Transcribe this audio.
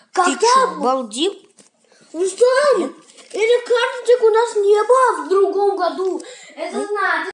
Ты что, балдил? Рустам, этих карточек у нас не было в другом году. Это надо.